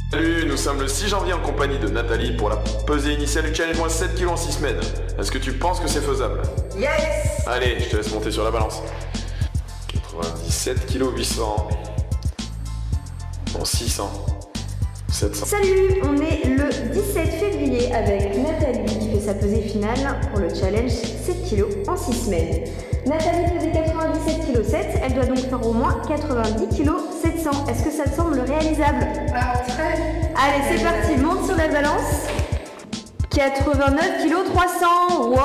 Salut, nous sommes le 6 janvier en compagnie de Nathalie pour la pesée initiale du challenge moins 7 kg en 6 semaines. Est-ce que tu penses que c'est faisable? Yes! Allez, je te laisse monter sur la balance. 97 kg 800. Bon, 600. 700. Salut, on est le 17 février avec Nathalie qui fait sa pesée finale pour le challenge 7 kg en 6 semaines. Nathalie pesait 97 kg 7, elle doit donc faire au moins 90 kg 700. Est-ce que ça te semble réalisable? Très. Allez, c'est parti, monte sur la balance. 89 kg 300, wow!